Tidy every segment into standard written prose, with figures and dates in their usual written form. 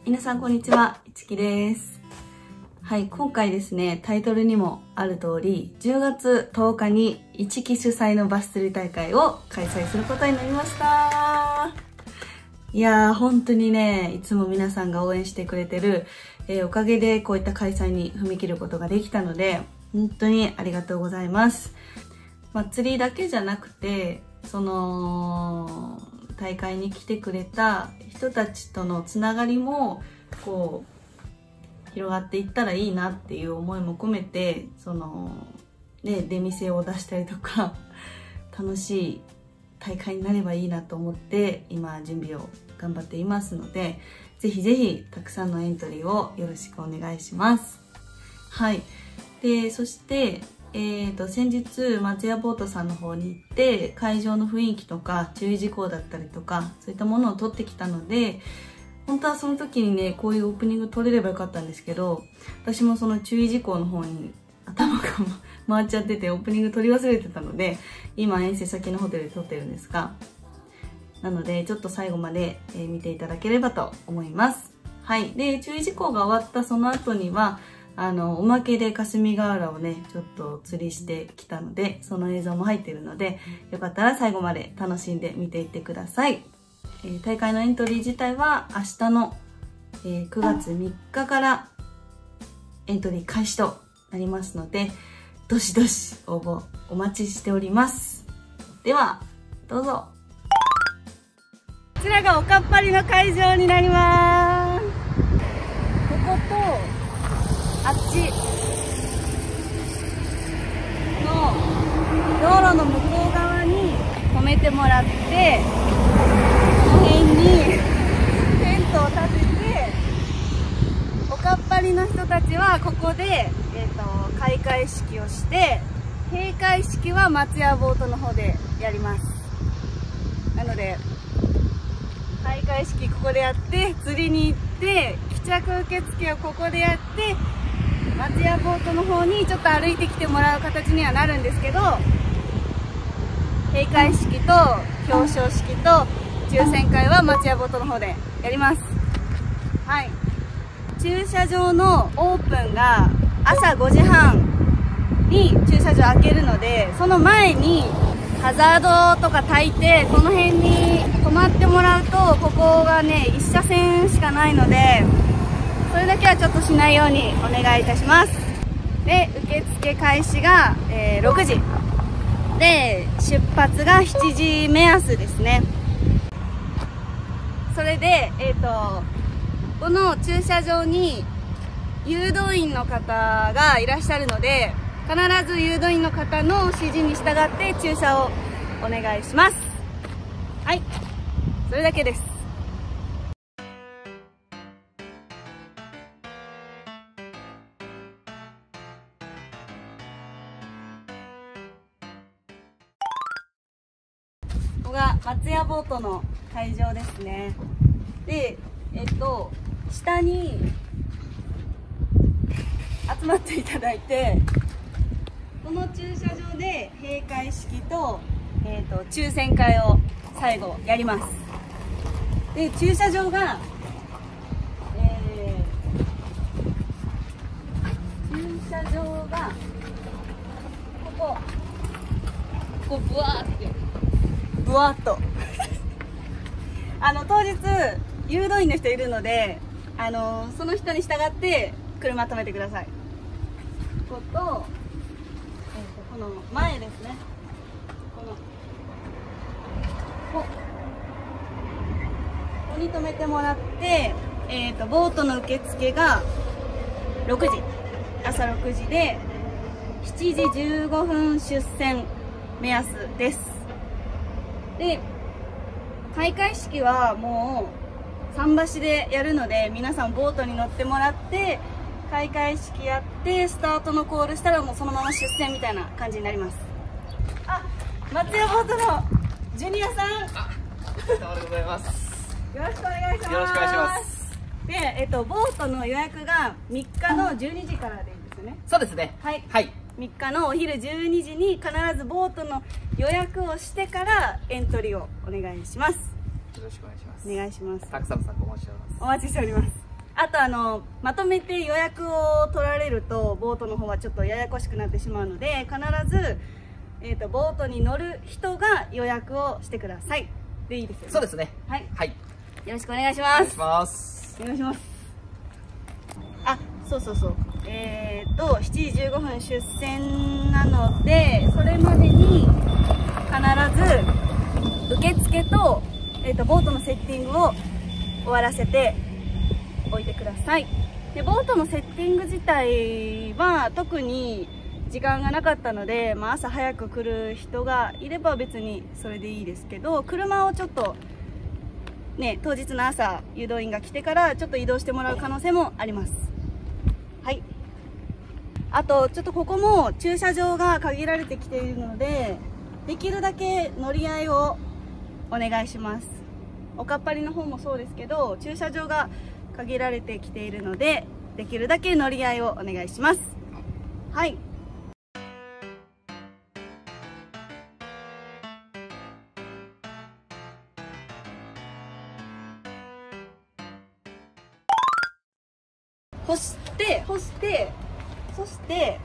皆さんこんにちは、いつきです。はい、今回ですね、タイトルにもある通り、10月10日に一木主催のバス釣り大会を開催することになりました。いやー、本当にね、いつも皆さんが応援してくれてる、おかげでこういった開催に踏み切ることができたので、本当にありがとうございます。釣りだけじゃなくて、大会に来てくれた人たちとのつながりもこう広がっていったらいいなっていう思いも込めて出店を出したりとか楽しい大会になればいいなと思って今準備を頑張っていますので、ぜひぜひたくさんのエントリーをよろしくお願いします。はい。で、そして先日松屋ボートさんの方に行って会場の雰囲気とか注意事項だったりとかそういったものを撮ってきたので、本当はその時にねこういうオープニング撮れればよかったんですけど、私もその注意事項の方に頭が回っちゃっててオープニング撮り忘れてたので、今遠征先のホテルで撮ってるんですが、なのでちょっと最後まで見ていただければと思います。はい。で、注意事項が終わったその後にはおまけで霞ヶ浦をね、ちょっと釣りしてきたので、その映像も入っているので、よかったら最後まで楽しんで見ていってください。大会のエントリー自体は明日の、9月3日からエントリー開始となりますので、どしどし応募お待ちしております。では、どうぞ。こちらがおかっぱりの会場になります。こことあっちの道路の向こう側に止めてもらって、この辺にテントを立てて、おかっぱりの人たちはここで、開会式をして、閉会式は松屋ボートの方でやります。なので開会式ここでやって、釣りに行って帰着受付をここでやって、松屋ボートの方にちょっと歩いてきてもらう形にはなるんですけど、閉会式と表彰式と抽選会は松屋ボートの方でやります。はい。駐車場のオープンが朝5時半に駐車場開けるので、その前にハザードとか焚いてこの辺に止まってもらうと、ここがね1車線しかないので、それだけはちょっとしないようにお願いいたします。で、受付開始が、6時で、出発が7時目安ですね。それで、この駐車場に誘導員の方がいらっしゃるので、必ず誘導員の方の指示に従って駐車をお願いします。はい、それだけです。ここが松屋ボートの会場ですね。で、下に集まっていただいて、この駐車場で閉会式と、抽選会を最後やります。で、駐車場が、ここブワーっと当日誘導員の人いるので、その人に従って車止めてください。ここと、この前ですね。ここに止めてもらって、ボートの受付が朝6時で、7時15分出船目安です。で、開会式はもう桟橋でやるので、皆さんボートに乗ってもらって開会式やって、スタートのコールしたらもうそのまま出船みたいな感じになります。あ、松屋ボートのジュニアさん、 お疲れ様でございます。 よろしくお願いします。 よろしくお願いします。 で、ボートの予約が3日の12時からでいいですよね。 そうですね。 はい。 はい。 3日のお昼12時に必ずボートの予約をしてからエントリーをお願いします。 よろしくお願いします。 お願いします。 たくさんご申し上げます。 お待ちしております。 あとまとめて予約を取られるとボートの方はちょっとややこしくなってしまうので、必ず、ボートに乗る人が予約をしてくださいでいいですよね。 そうですね。 はい、 はい。 よろしくお願いします。 お願いします。 お願いします。あ、そうそうそう、7時15分出船なので、それまでに必ず受付と、ボートのセッティングを終わらせておいてください。でボートのセッティング自体は特に時間がなかったので、朝早く来る人がいれば別にそれでいいですけど、車をちょっとね、当日の朝誘導員が来てからちょっと移動してもらう可能性もあります。はい。あとちょっとここも駐車場が限られてきているので、できるだけ乗り合いをお願いします。おかっぱりの方もそうですけど、駐車場が限られてきているので、できるだけ乗り合いをお願いします。はい。そして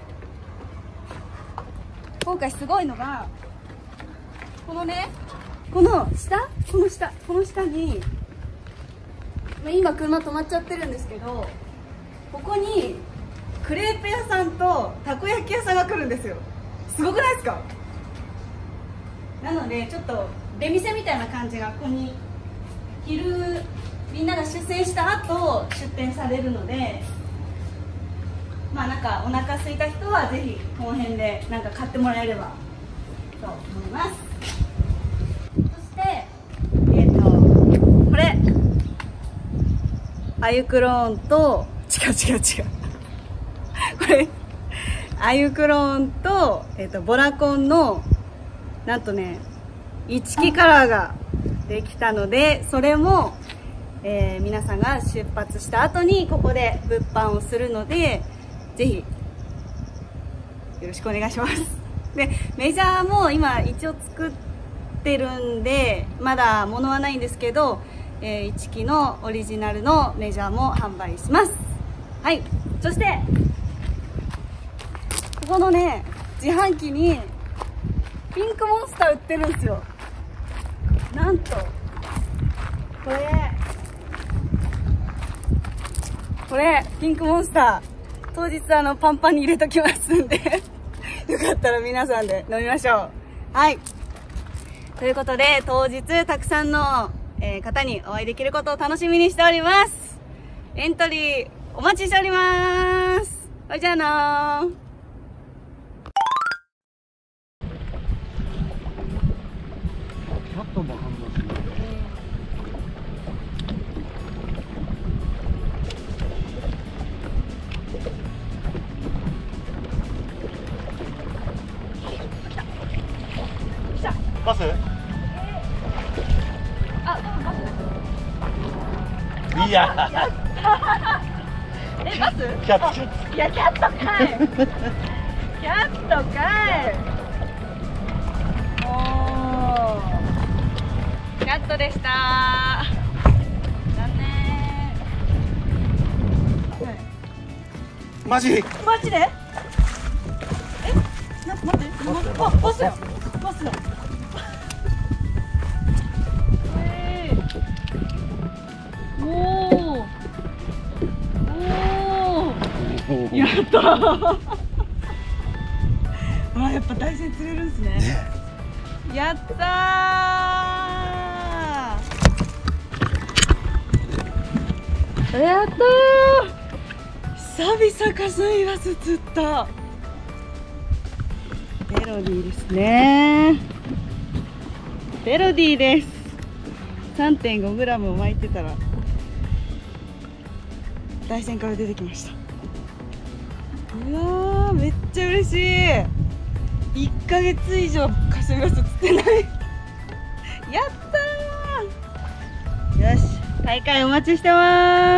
今回すごいのがこのね、この下に、今車止まっちゃってるんですけど、ここにクレープ屋さんとたこ焼き屋さんが来るんですよ。すごくないですか？なのでちょっと出店みたいな感じがここに昼みんなが出船した後出店されるので、なんかお腹空いた人はぜひこの辺でなんか買ってもらえればと思います。そしてこれアユクローンと違うこれアユクローンと、ボラコンのなんとね一木カラーができたので、それも、皆さんが出発した後にここで物販をするので、ぜひよろしくお願いします。でメジャーも今一応作ってるんでまだ物はないんですけど、一木のオリジナルのメジャーも販売します。はい。そしてここのね自販機にピンクモンスター売ってるんですよ。なんとこれピンクモンスター当日パンパンに入れときますんでよかったら皆さんで飲みましょう。はい。ということで当日たくさんの、方にお会いできることを楽しみにしております。エントリーお待ちしております。それじゃあのー。 キャットも反応する。バス？いや。 バス？ キャット。 いやキャットかい。キャットかい。キャットでした。残念。 マジ？ マジで？待って。バスや。バスや。やったーやっぱ大山釣れるんですね。やったーやったー久々カスミバス釣った。メロディーですね。メロディーです。 3.5g を巻いてたら台船から出てきました。うわーめっちゃ嬉しい。1ヶ月以上カスミバス釣ってないやったー。よし大会お待ちしてます。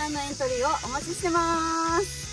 さんのエントリーをお待ちしてます。